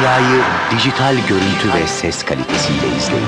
Dünyayı dijital görüntü ve ses kalitesiyle izleyin.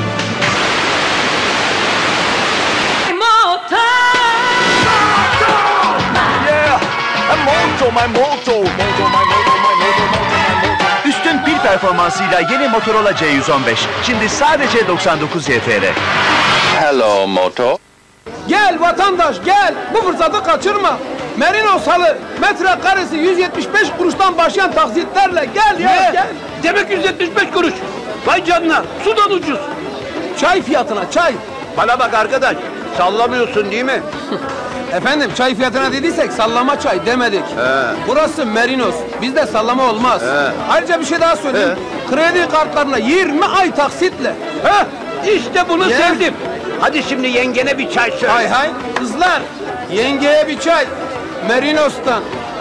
Üstün pil performansıyla yeni Motorola C115. Şimdi sadece 99 YTL. Hello Moto. Gel vatandaş gel, bu fırsatı kaçırma. Merinos halı, metrekaresi 175 kuruştan başlayan taksitlerle gel ya gel. Demek 175 kuruş. Vay canına, sudan ucuz. Çay fiyatına çay. Bana bak arkadaş, sallamıyorsun değil mi? Efendim çay fiyatına dediysek sallama çay demedik. Burası Merinos, bizde sallama olmaz. Ayrıca bir şey daha söyleyeyim. Kredi kartlarına 20 ay taksitle. Heh, işte bunu sevdim. Hadi şimdi yengene bir çay söyle. Hay hay, kızlar yengeye bir çay. Merinos'tan.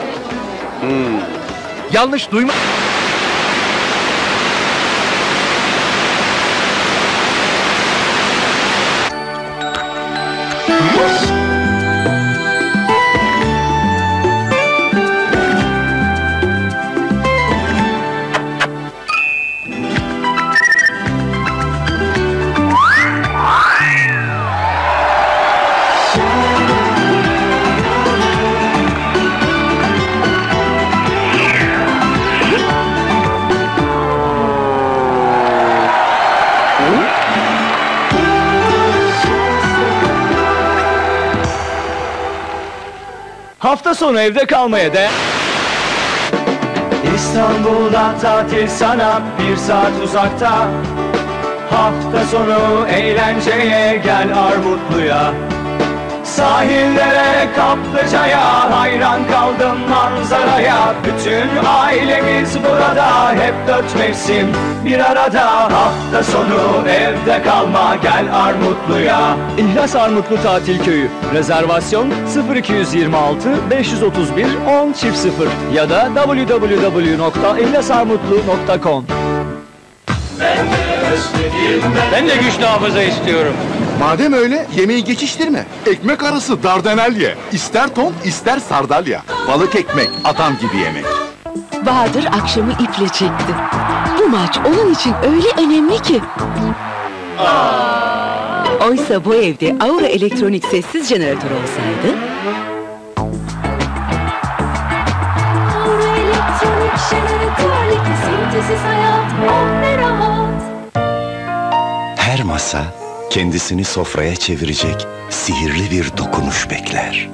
Yanlış duyma... Hafta sonu evde kalmaya de. İstanbul'dan tatil sana 1 saat uzakta. Hafta sonu eğlenceye gel Armutlu'ya. Sahillere, Kaplıca'ya hayran kaldım manzaraya. Bütün ailemiz burada, hep 4 mevsim bir arada. Hafta sonu evde kalma, gel Armutlu'ya. İhlas Armutlu Tatil Köyü. Rezervasyon 0226 531 1000 ya da www.ihlasarmutlu.com. Ben de güçlü hafıza istiyorum. Madem öyle yemeği geçiştirme. Ekmek arası dardanel ye. İster ton ister sardalya. Balık ekmek adam gibi yemek. Bahadır akşamı iple çekti. Bu maç onun için öyle önemli ki. Oysa bu evde Aura elektronik sessiz jeneratör olsaydı... Aura elektronik jeneratör, kesintisiz hayat, on ne rahat. Her masa kendisini sofraya çevirecek sihirli bir dokunuş bekler.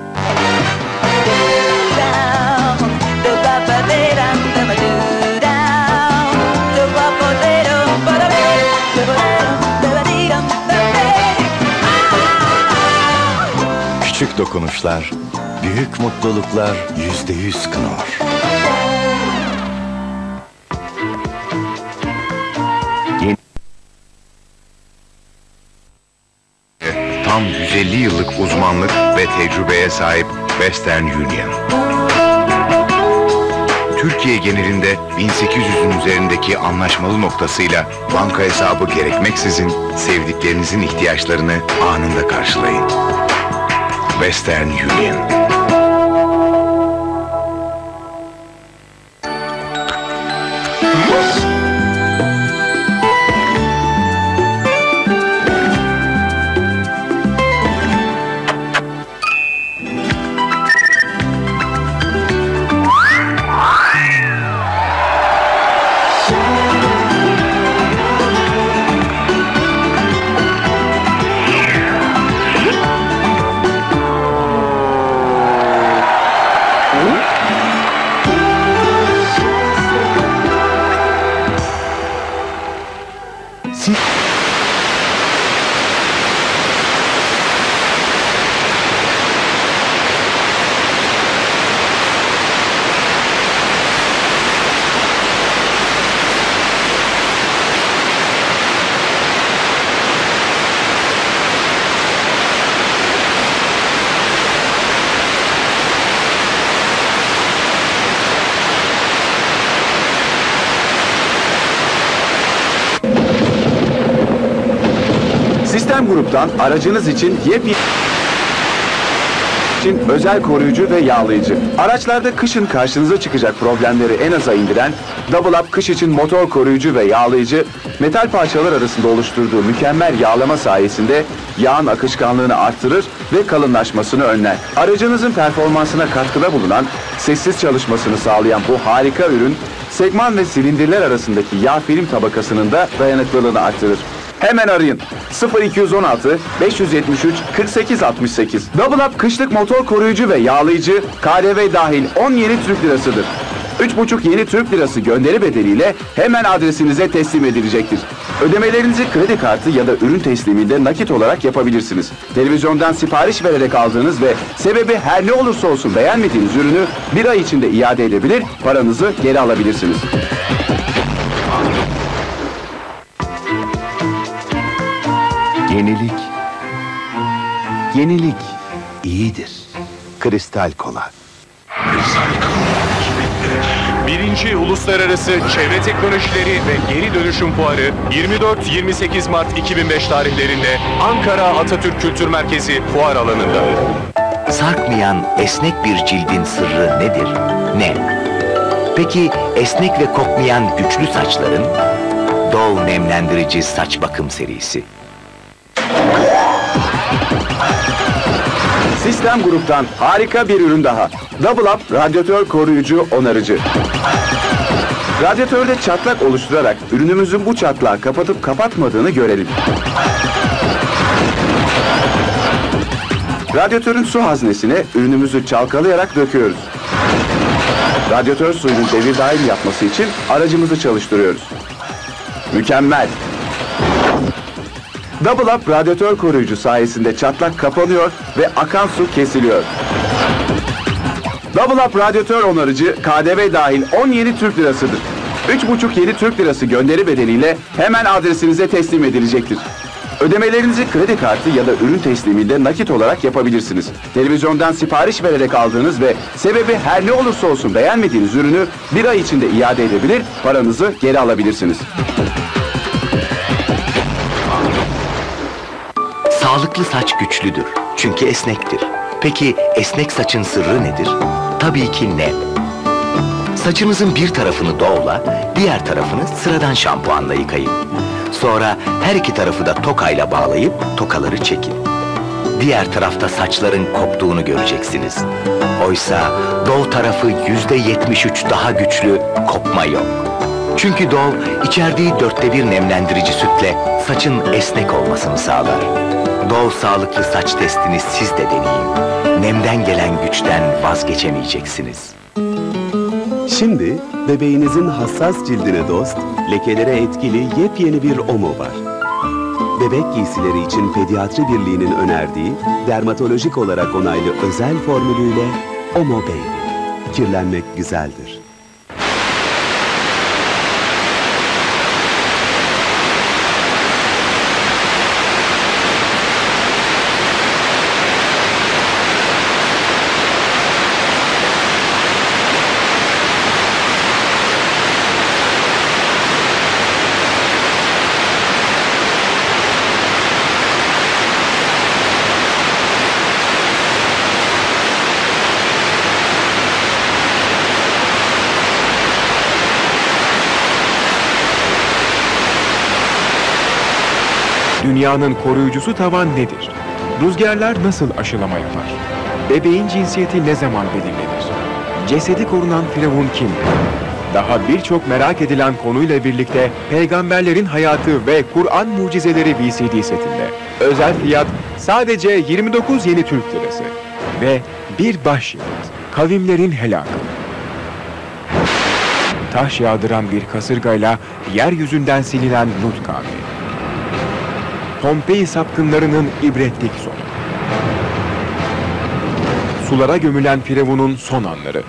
Küçük dokunuşlar, büyük mutluluklar %100 Knorr. Tam 150 yıllık uzmanlık ve tecrübeye sahip Western Union. Türkiye genelinde 1800'ün üzerindeki anlaşmalı noktasıyla banka hesabı gerekmeksizin sevdiklerinizin ihtiyaçlarını anında karşılayın. Western Union. Sistem Grup'tan aracınız için yepyeni... için özel koruyucu ve yağlayıcı. Araçlarda kışın karşınıza çıkacak problemleri en aza indiren Double Up kış için motor koruyucu ve yağlayıcı, metal parçalar arasında oluşturduğu mükemmel yağlama sayesinde yağın akışkanlığını arttırır ve kalınlaşmasını önler. Aracınızın performansına katkıda bulunan, sessiz çalışmasını sağlayan bu harika ürün, segman ve silindirler arasındaki yağ film tabakasının da dayanıklılığını arttırır. Hemen arayın. 0216 573 48 68. Double Up kışlık motor koruyucu ve yağlayıcı KDV dahil 10 yeni Türk lirasıdır. 3,5 yeni Türk lirası gönderi bedeliyle hemen adresinize teslim edilecektir. Ödemelerinizi kredi kartı ya da ürün tesliminde nakit olarak yapabilirsiniz. Televizyondan sipariş vererek aldığınız ve sebebi her ne olursa olsun beğenmediğiniz ürünü bir ay içinde iade edebilir, paranızı geri alabilirsiniz. Yenilik iyidir. Kristal Kola. Birinci Uluslararası Çevre Teknolojileri ve Geri Dönüşüm Fuarı 24-28 Mart 2005 tarihlerinde Ankara Atatürk Kültür Merkezi fuar alanında. Sarkmayan esnek bir cildin sırrı nedir? Nem. Peki esnek ve kokmayan güçlü saçların? Dove Nemlendirici Saç Bakım Serisi. Sistem Grup'tan harika bir ürün daha. Double Up radyatör koruyucu onarıcı. Radyatörde çatlak oluşturarak ürünümüzün bu çatlağı kapatıp kapatmadığını görelim. Radyatörün su haznesine ürünümüzü çalkalayarak döküyoruz. Radyatör suyunun devir daim yapması için aracımızı çalıştırıyoruz. Mükemmel! Double Up radyatör koruyucu sayesinde çatlak kapanıyor ve akan su kesiliyor. Double Up radyatör onarıcı KDV dahil 10 yeni Türk lirasıdır. 3,5 yeni Türk lirası gönderi bedeliyle hemen adresinize teslim edilecektir. Ödemelerinizi kredi kartı ya da ürün tesliminde nakit olarak yapabilirsiniz. Televizyondan sipariş vererek aldığınız ve sebebi her ne olursa olsun beğenmediğiniz ürünü bir ay içinde iade edebilir, paranızı geri alabilirsiniz. Sağlıklı saç güçlüdür. Çünkü esnektir. Peki esnek saçın sırrı nedir? Tabii ki nem. Saçınızın bir tarafını Dove'la, diğer tarafını sıradan şampuanla yıkayın. Sonra her iki tarafı da tokayla bağlayıp tokaları çekin. Diğer tarafta saçların koptuğunu göreceksiniz. Oysa Dove tarafı %73 daha güçlü, kopma yok. Çünkü Dove içerdiği 1/4 nemlendirici sütle saçın esnek olmasını sağlar. Dove sağlıklı saç testini siz de deneyin. Nemden gelen güçten vazgeçemeyeceksiniz. Şimdi bebeğinizin hassas cildine dost, lekelere etkili yepyeni bir Omo var. Bebek giysileri için Pediatri Birliği'nin önerdiği, dermatolojik olarak onaylı özel formülüyle Omo Baby. Kirlenmek güzeldir. Dünyanın koruyucusu tavan nedir? Rüzgarlar nasıl aşılama yapar? Bebeğin cinsiyeti ne zaman belirlenir? Cesedi korunan firavun kimdir? Daha birçok merak edilen konuyla birlikte Peygamberlerin Hayatı ve Kur'an Mucizeleri VCD setinde. Özel fiyat sadece 29 yeni Türk lirası. Ve bir başyapıt, kavimlerin helakı. Taş yağdıran bir kasırgayla yeryüzünden silinen Lut kavmi. Pompei sapkınlarının ibretlik sonu. Sulara gömülen Firavun'un son anları.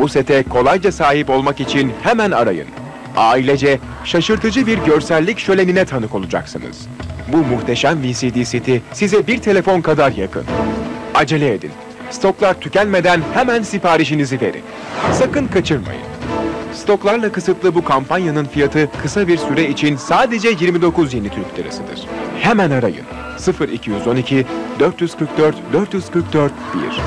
Bu sete kolayca sahip olmak için hemen arayın. Ailece şaşırtıcı bir görsellik şölenine tanık olacaksınız. Bu muhteşem VCD seti size bir telefon kadar yakın. Acele edin. Stoklar tükenmeden hemen siparişinizi verin. Sakın kaçırmayın. Stoklarla kısıtlı bu kampanyanın fiyatı kısa bir süre için sadece 29 yeni Türk lirasıdır. Hemen arayın. 0212 444 444 1.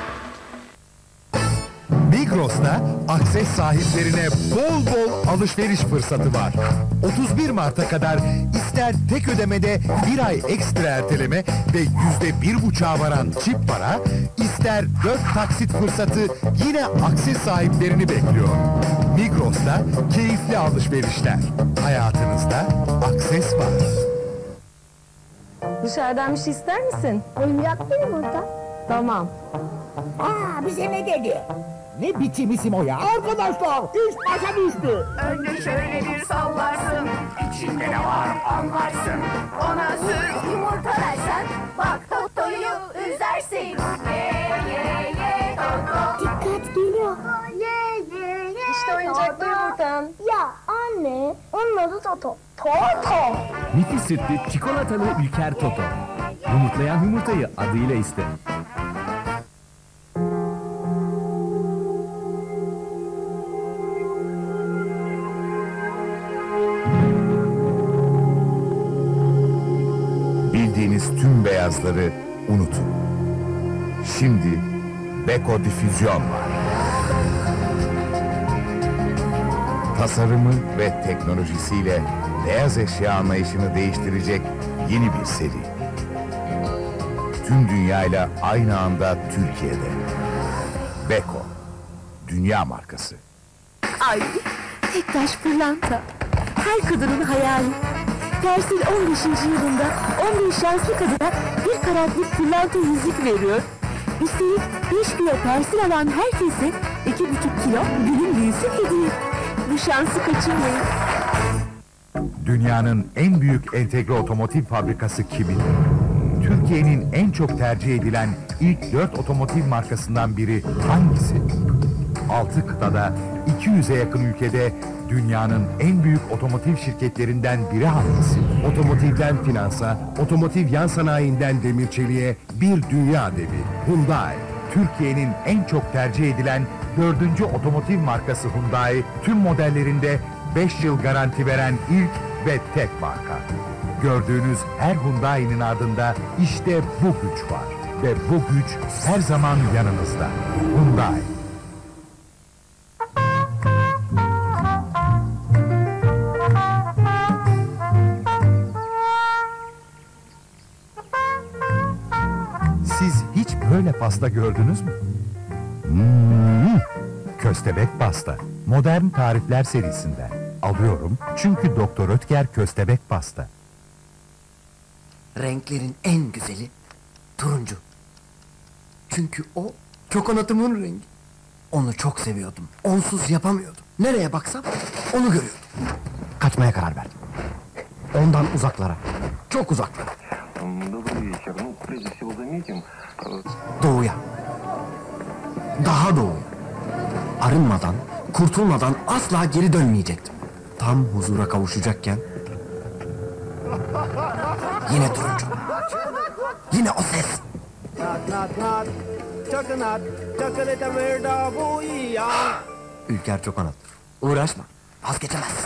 Migros'ta Akses sahiplerine bol bol alışveriş fırsatı var. 31 Mart'a kadar ister tek ödemede bir ay ekstra erteleme ve %1,5'a varan çip para, ister 4 taksit fırsatı yine Akses sahiplerini bekliyor. Migros'ta keyifli alışverişler. Hayatınızda Akses var. Dışarıdan bir şey ister misin? Oyuncak değil mi burada? Tamam. Bize ne dedi? Ne biçim isim o ya? Arkadaşlar, iş başa düştü. Önce şöyle bir sallarsın, içinde ne var anlarsın. Ona süt yumurtalarsan, bak Toto'yu üzersin. Ye Toto. Dikkat geliyor. Ye. İşte oyuncaklı yumurtan. Ya anne, onun adı Toto. Toto. Nefis sütlü çikolatalı Ülker Toto. Yumurtlayan yumurtayı adıyla iste. Bildiğiniz tüm beyazları unutun. Şimdi Beko Difüzyon var. Tasarımı ve teknolojisiyle beyaz eşya anlayışını değiştirecek yeni bir seri. Tüm dünyayla aynı anda Türkiye'de. Beko, dünya markası. Ay, tek taş pırlanta. Her kadının hayali. Persil 15. yılında 15 şanslı kadına bir karatlık pırlanta yüzük veriyor. Üstelik 5 kilo persil alan herkese 2,5 kilo gülün büyüsü hediye. Bu şansı kaçırmayın. Dünyanın en büyük entegre otomotiv fabrikası kimin? Türkiye'nin en çok tercih edilen ilk 4 otomotiv markasından biri hangisi? 6 kıtada 200'e yakın ülkede dünyanın en büyük otomotiv şirketlerinden biri hangisi? Otomotivden finansa, otomotiv yan sanayinden demir çeliğe bir dünya devi Hyundai. Türkiye'nin en çok tercih edilen 4. otomotiv markası Hyundai, tüm modellerinde 5 yıl garanti veren ilk ve tek marka. Gördüğünüz her Hyundai'nin ardında işte bu güç var. Ve bu güç her zaman yanınızda. Hyundai. Siz hiç böyle pasta gördünüz mü? Köstebek pasta. Modern tarifler serisinden. Alıyorum çünkü Doktor Ötker köstebek pasta. Renklerin en güzeli turuncu. Çünkü o çokonatımın rengi. Onu çok seviyordum. Onsuz yapamıyordum. Nereye baksam onu görüyordum. Kaçmaya karar verdim. Ondan uzaklara. Çok uzaklara. Doğuya. Daha doğuya. Arınmadan, kurtulmadan asla geri dönmeyecektim. Tam huzura kavuşacakken yine turuncu. Yine o ses. Ülker çokonat. Uğraşma. Vazgeçemezsin.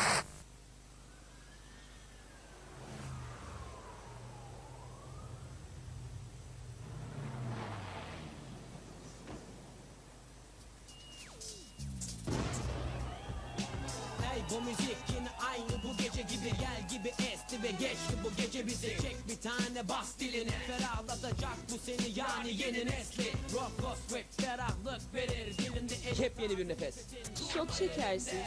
Bu müzik yine aynı bu gece gibi, gel gibi esti ve geçti bu gece bizi. Çek bir tane bas diline, ferahlatacak bu seni yani yeni nesli. Rock gospel ferahlık verir dilinde hep yeni bir nefes. Çok şekersiz.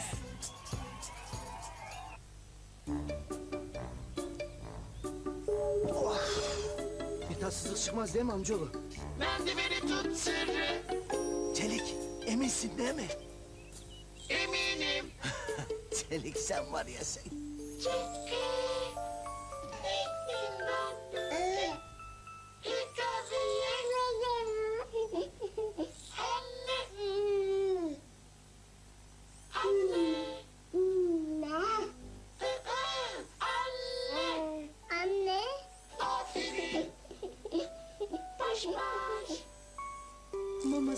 Bir tatsızlık çıkmaz değil mi amcaoğlu? Merdiveni tut sırrı. Çelik, eminsin değil mi? Eminim. Çelik sen var ya sen.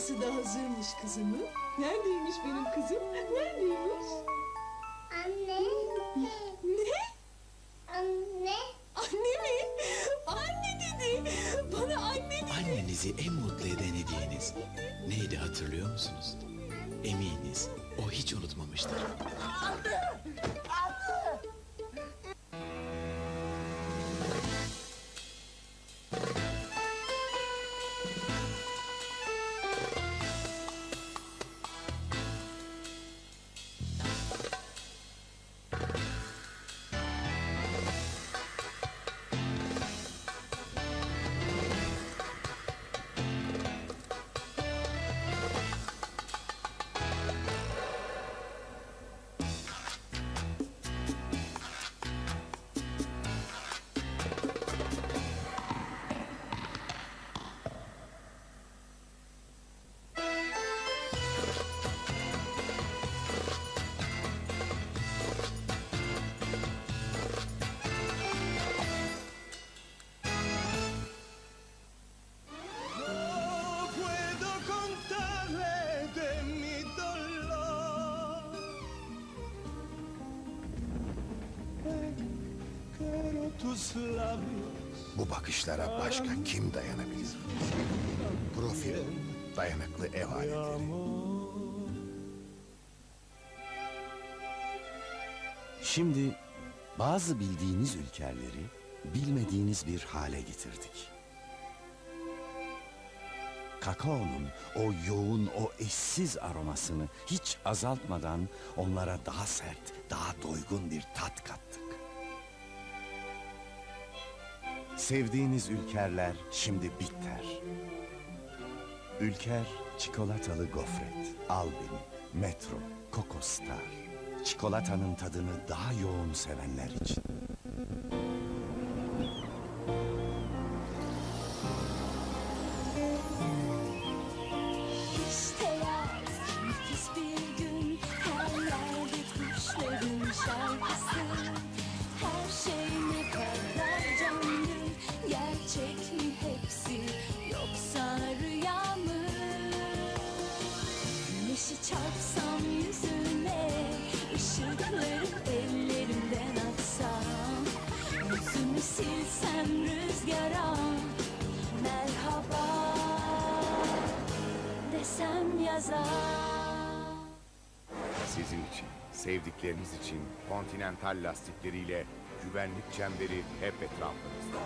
Babası da hazırmış kızımı. Neredeymiş benim kızım? Neredeymiş? Anne. Ne? Anne. Anne mi? Anne dedi. Bana anne dedi. Annenizi en mutlu eden hediyeniz neydi hatırlıyor musunuz? Eminiz o hiç unutmamıştır. Bu bakışlara başka kim dayanabilir? Profil, dayanıklı ev aletleri. Şimdi bazı bildiğiniz ülkerleri bilmediğiniz bir hale getirdik. Kakaonun o yoğun, o eşsiz aromasını hiç azaltmadan onlara daha sert, daha doygun bir tat kattık. Sevdiğiniz ülkerler şimdi bitter. Ülker çikolatalı gofret, Albin, Metro, Coco Star. Çikolatanın tadını daha yoğun sevenler için. İşte yaz, nefis bir gün. Her yerde kuşların şarkısı. Her şey ne kadar canlı. Gerçek mi hepsi yoksa rüya mı? Güneşi çarpsam yüzüne, ışıkları ellerimden atsam, yüzümü silsem rüzgara, merhaba desem yaza. Sizin için, sevdikleriniz için Continental lastikleriyle güvenlik çemberi hep etrafınızda.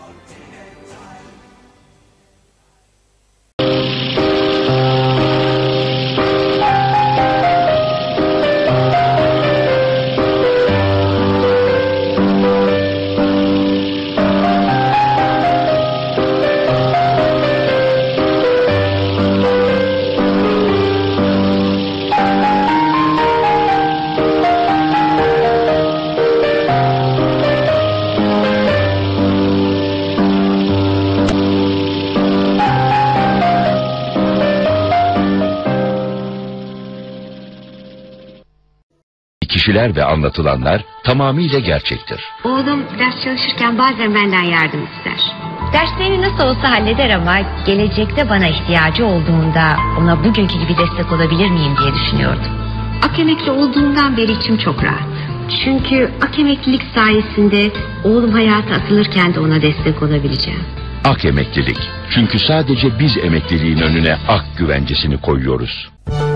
Kişiler ve anlatılanlar tamamıyla gerçektir. Oğlum ders çalışırken bazen benden yardım ister. Derslerini nasıl olsa halleder ama gelecekte bana ihtiyacı olduğunda ona bugünkü gibi destek olabilir miyim diye düşünüyordum. Ak emekli olduğundan beri içim çok rahat. Çünkü ak emeklilik sayesinde oğlum hayata atılırken de ona destek olabileceğim. Ak emeklilik. Çünkü sadece biz emekliliğin önüne ak güvencesini koyuyoruz.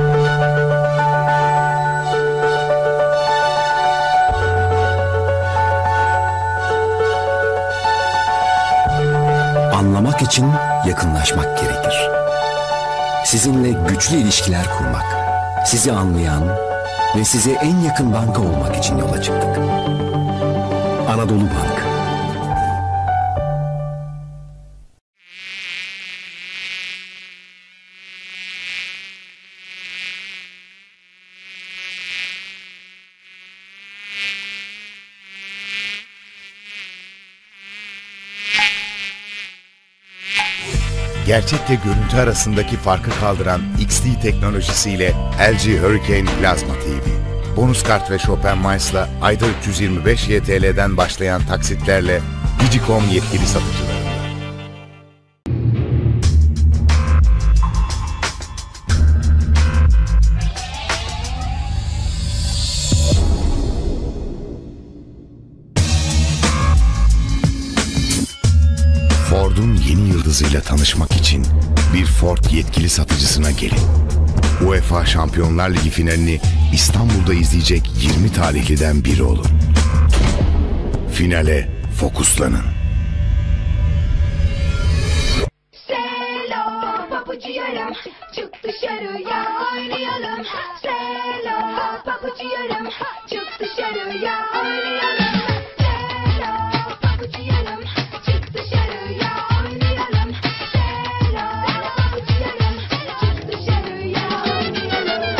Anlamak için yakınlaşmak gerekir. Sizinle güçlü ilişkiler kurmak, sizi anlayan ve size en yakın banka olmak için yola çıktık. Anadolu Bank. Gerçekle görüntü arasındaki farkı kaldıran XD teknolojisiyle LG Hurricane Plasma TV. Bonus kart ve Chopin Mice'la ayda 325 YTL'den başlayan taksitlerle Digicom yetkili satıcılarında. yeni yıldızıyla tanışmak için bir Ford yetkili satıcısına gelin. UEFA Şampiyonlar Ligi finalini İstanbul'da izleyecek 20 talihliden biri olun. Finale fokuslanın. Selo papucu yarım, çık dışarıya oynayalım. Selo papucu yarım, çık dışarıya oynayalım. Selo papucu yarım, çık dışarıya oynayalım. Selo papucu yarım, çık dışarıya oynayalım.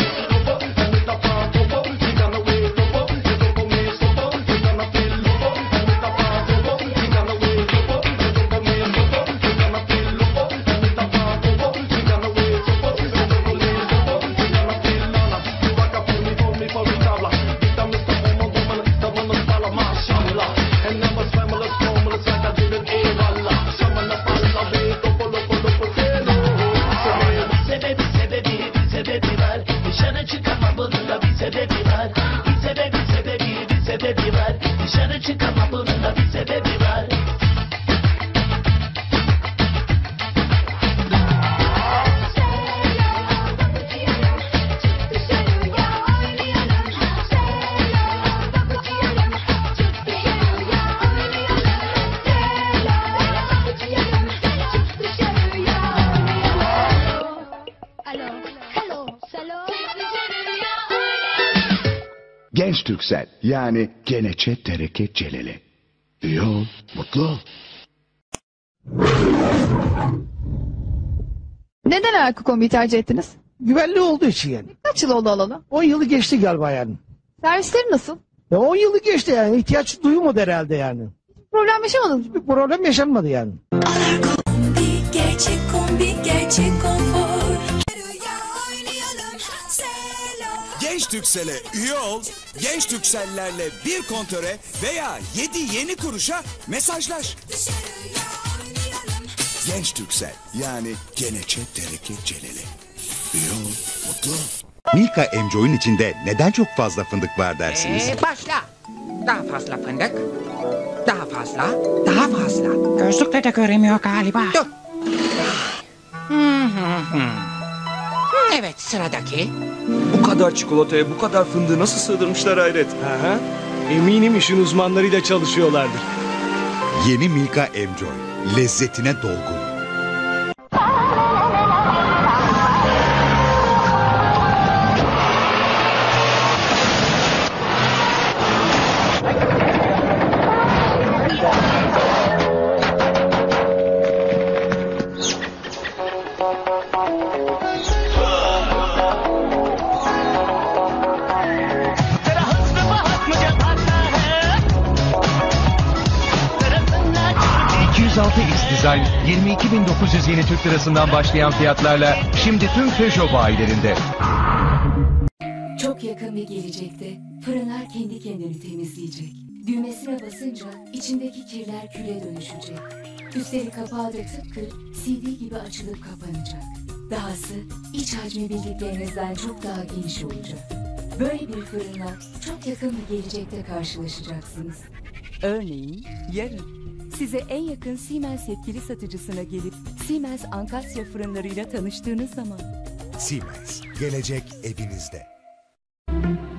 Genç Türksel, yani Geneçe Tereke Celele. İyi ol, mutlu ol. Neden Erkukombi'yi tercih ettiniz? Güvenli olduğu için yani. Kaç yıl oldu alalı? 10 yılı geçti galiba yani. Servisleri nasıl? 10 yılı geçti yani. İhtiyaç duyulmadı herhalde yani. Problem yaşamadınız mı? Bir problem yaşanmadı yani. Gerçek kombi, gerçek konfor. Genç Türksel'e üye ol, Genç Türksellerle bir kontöre veya 7 yeni kuruşa mesajlaş. Genç Türksel, yani Geneçe Tereke Celele. İyi ol, mutlu ol. Milka Enjoy'un içinde neden çok fazla fındık var dersiniz? Başla. Daha fazla fındık. Daha fazla. Daha fazla. Gözlükle de göremiyor galiba. Dur. Evet, sıradaki. Bu kadar çikolataya bu kadar fındığı nasıl sığdırmışlar hayret. Aha. Eminim işin uzmanlarıyla çalışıyorlardır. Yeni Milka Enjoy, lezzetine dolgun. Design 22.900 yeni Türk lirasından başlayan fiyatlarla şimdi tüm Peugeot bayilerinde. Çok yakın bir gelecekte fırınlar kendi kendini temizleyecek. Düğmesine basınca içindeki kirler küle dönüşecek. Üstelik kapağı da tıpkı CD gibi açılıp kapanacak. Dahası iç hacmi bildiklerinizden çok daha geniş olacak. Böyle bir fırınla çok yakın bir gelecekte karşılaşacaksınız. Örneğin yarın. Size en yakın Siemens yetkili satıcısına gelip Siemens Ankasya fırınlarıyla tanıştığınız zaman. Siemens, gelecek evinizde.